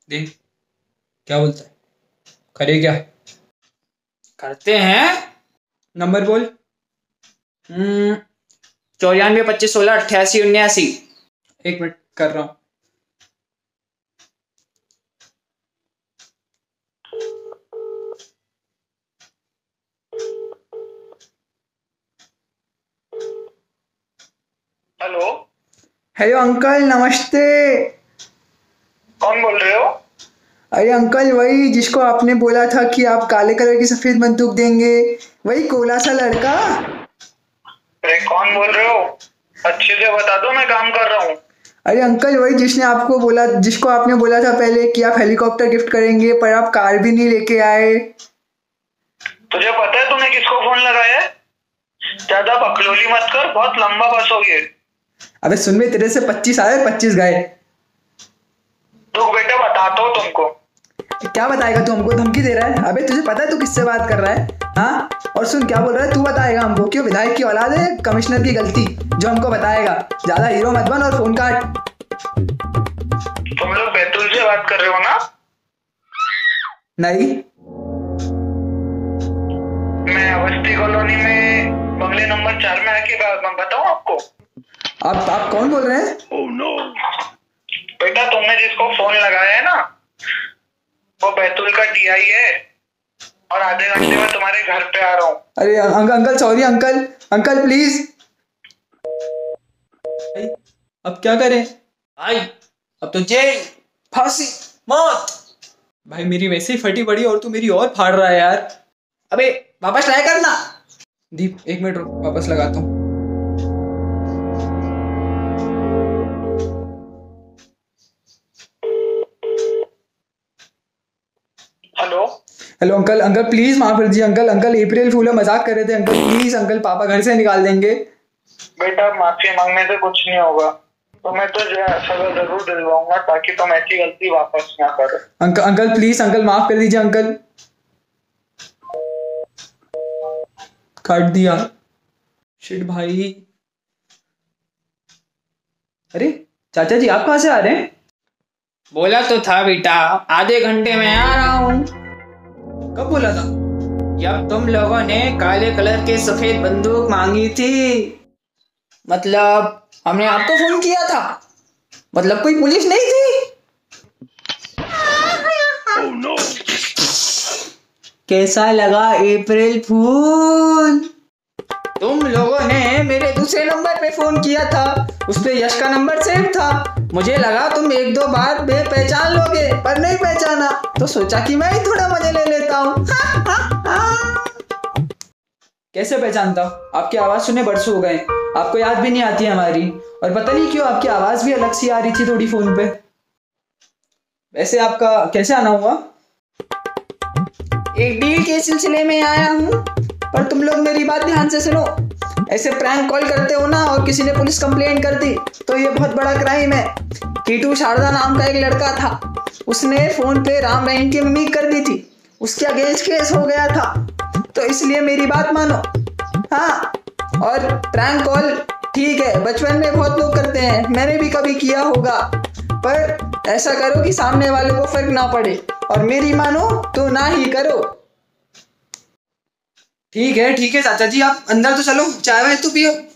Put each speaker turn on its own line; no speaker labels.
देख क्या बोलता है। करे क्या
करते हैं।
नंबर बोल।
94 25 16 88 79।
1 मिनट कर रहा हूँ।
हेलो।
हेलो अंकल नमस्ते।
कौन बोल रहे हो?
अरे अंकल वही जिसको आपने बोला था कि आप काले कलर की सफेद बंदूक देंगे, वही कोला सा लड़का।
अरे कौन बोल रहे हो? अच्छे से बता दो, मैं काम कर रहा हूँ।
अरे अंकल वही जिसको आपने बोला था पहले कि आप हेलीकॉप्टर गिफ्ट करेंगे, पर आप कार भी नहीं लेके आए।
तुझे पता है तूने किसको फोन लगाया है? ज्यादा बकलोली मत कर, बहुत लंबा फंसोगे।
अबे सुन बे, तेरे से 25 आए 25 गए।
रुक बेटा, बताता हूँ तुमको।
क्या बताएगा तू हमको? धमकी दे रहा है? अबे तुझे पता है तू किससे बात कर रहा है? हाँ, और सुन क्या बोल रहा है, तू बताएगा हमको? क्यों, विधायक की औलाद है, कमिश्नर की गलती जो हमको बताएगा। ज्यादा हीरो मत बन और फोन काट।
तुम लोग बैतूल से बात कर रहे हो ना?
नहीं।
मैं अवस्थी कॉलोनी में बंगले नंबर 4 में आके बताऊँ आपको?
आप कौन बोल रहे हैं?
oh, no. बेटा तुमने जिसको फोन लगाया है ना, वो बैतूल का टीआई है और आधे घंटे में तुम्हारे घर पे आ रहा हूँ।
अरे अंकल सॉरी अंकल प्लीज। अब क्या करें
भाई अब तो जेल, फांसी, मौत।
भाई? मेरी वैसे ही फटी पड़ी और तू मेरी और फाड़ रहा है यार।
अबे वापस ट्राई करना।
दीप 1 मिनट रुक, वापस लगाता हूँ। हेलो अंकल प्लीज माफ कर दीजिए। अंकल अप्रैल फूल है, मजाक कर रहे थे अंकल। प्लीज अंकल, पापा घर से निकाल देंगे।
बेटा माफी मांगने से कुछ नहीं होगा, तो मैं तो सजा जरूर दिलवाऊंगा ताकि तुम ऐसी गलती वापस ना करो।
अंकल प्लीज अंकल, माफ कर दीजिए अंकल। काट दिया। शिट भाई। अरे चाचा जी आप कहाँ से आ रहे हैं?
बोला तो था बेटा, आधे घंटे में आ रहा हूँ।
कब बोला था?
जब तुम लोगों ने काले कलर की सफेद बंदूक मांगी थी। मतलब हमने आपको फोन किया था, मतलब कोई पुलिस नहीं थी।
oh, no.
कैसा लगा अप्रैल फूल? तुम लोगों ने मेरे दूसरे नंबर पे फोन किया था, उस पे यश का नंबर सेव था। मुझे लगा तुम 1-2 बार पहचान लोगे, पर नहीं पहचाना, तो सोचा कि मैं ही थोड़ा मजे ले लेता हूँ।
कैसे पहचानता? आपकी आवाज सुने बरसों हो गए, आपको याद भी नहीं आती हमारी। और पता नहीं क्यों आपकी आवाज भी अलग सी आ रही थी थोड़ी फोन पे। वैसे आपका कैसे आना हुआ?
एक डील के सिलसिले में आया हूँ, पर तुम लोग मेरी बात ध्यान से सुनो। ऐसे प्रैंक कॉल करते हो ना और किसी ने पुलिस कंप्लेंट कर दी तो ये बहुत बड़ा क्राइम है। कीटू शारदा नाम का एक लड़का था, उसने फोन पे राम रहीम की मिमिक कर दी थी, उसके अगेंस्ट केस हो गया था। तो इसलिए मेरी बात मानो। हाँ, और प्रैंक कॉल ठीक है, बचपन में बहुत लोग करते हैं, मैंने भी कभी किया होगा, पर ऐसा करो कि सामने वाले को फर्क ना पड़े, और मेरी मानो तो ना ही करो।
ठीक है चाचा जी, आप अंदर तो चलो, चाय वाय तो पियो।